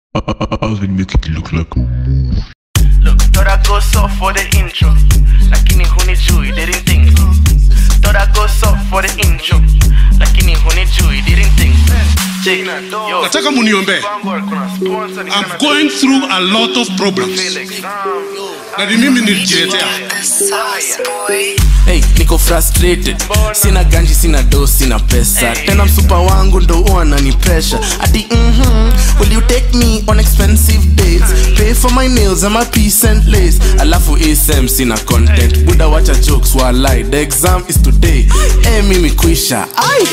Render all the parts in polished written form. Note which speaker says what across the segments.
Speaker 1: Alvin make it look like a move.
Speaker 2: Look, thought I go soft for the intro. Lakini hunijui, didn't think. Thought I go soft for the intro. Lakini hunijui, didn't think.
Speaker 3: Nataka muniombe. I'm going through a lot of problems. Na ni mimi nilijiletea.
Speaker 4: Hey, Niko frustrated. Sina ganji, sina do, sina pesa. Tena msupa wangu ndo ananipressure. Ati will you take me on expensive dates? Pay for my nails and my piece and lace. Alafu SM sina content. Buda wacha jokes, walai. The exam is today. Mimi kwisha. Ai!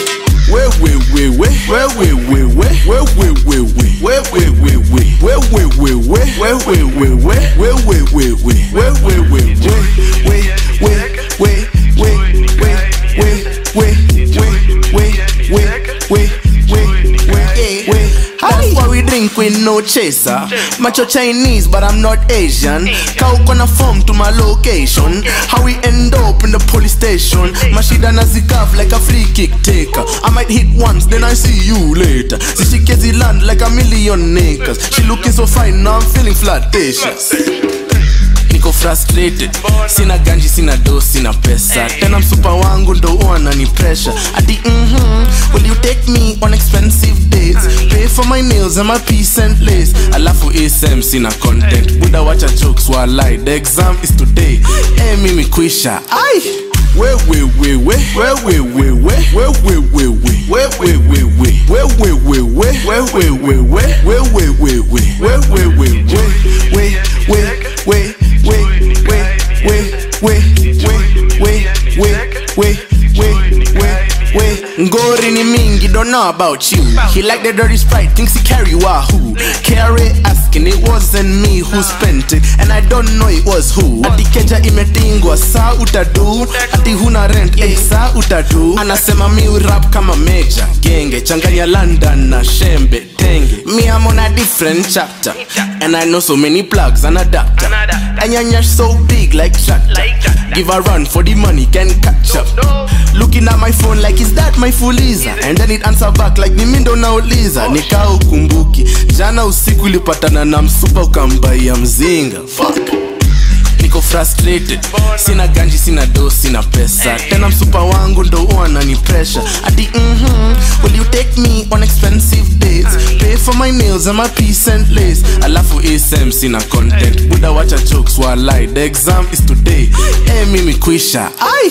Speaker 4: That's why we drink with no chaser. Macho Chinese, but I'm not Asian. Cow gonna form to my location. How we end up in the police station. Mashida nazikaf like a free kick taker. I might hit once, then I see you later. See she gets the land like a million acres. She looking so fine, now I'm feeling flirtatious. Niko frustrated. Sina ganji, sina do, sina pesa. Tena msupa wangu ndo ananipressure. Ati will you take me on expensive dates? Pay for my nails and my piece and lace. Alafu SM sina content. Buda wacha jokes, walai. The exam is today. Mimi kwisha. Ai! Ngori ni mingi, don't know about you. He like the dirty Sprite, thinks he carry wahoo. Carry asking, it wasn't me who spent it, and I don't know it was who. Ati keja imetingwa, saa utadu. Ati huna rent, saa utadu. Anasema mi urap kama major genge, changanya London na shembe tenge. Me I'm on a different chapter, and I know so many plugs and adapter. And your nyash so big like tractor. Give a run for the money, can catch up. Looking at my phone like, is that my fuliza? And then it answer back like ni mindo na uliza. Nikao kumbuki, jana usiku lipatana na msupa ukambai ya mzinga. Fuck. Niko frustrated. Sina ganji, sina do, sina pesa. Tena msupa wangu ndo ananipressure. Ati will you take me on expensive dates? Pay for my nails and my piece and lace. Alafu SM sina content. Buda wacha jokes, walai. The exam is today. Mimi kwisha. Ai!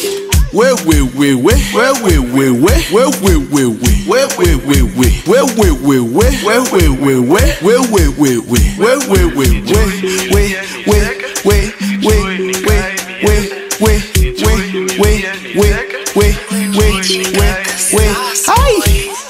Speaker 4: Hi!